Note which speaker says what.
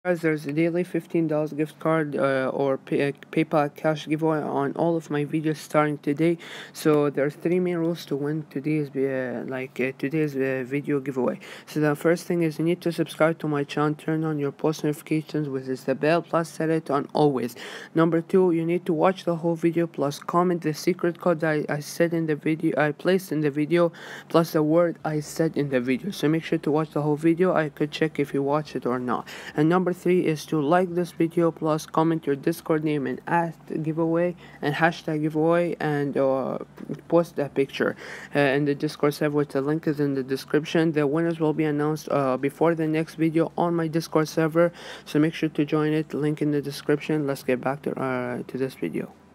Speaker 1: Guys, there's a daily $15 gift card or PayPal cash giveaway on all of my videos starting today. So there's three main rules to win today's video giveaway. So the first thing is you need to subscribe to my channel, turn on your post notifications, which is the bell, plus set it on always. Number two, you need to watch the whole video plus comment the secret code that I said in the video, I placed in the video, plus the word I said in the video. So make sure to watch the whole video. I could check if you watch it or not. And number three is to like this video plus comment your Discord name and #giveaway and #giveaway and post that picture in the Discord server, which the link is in the description. The winners will be announced before the next video on my Discord server, so make sure to join it. Link in the description. Let's get back to this video.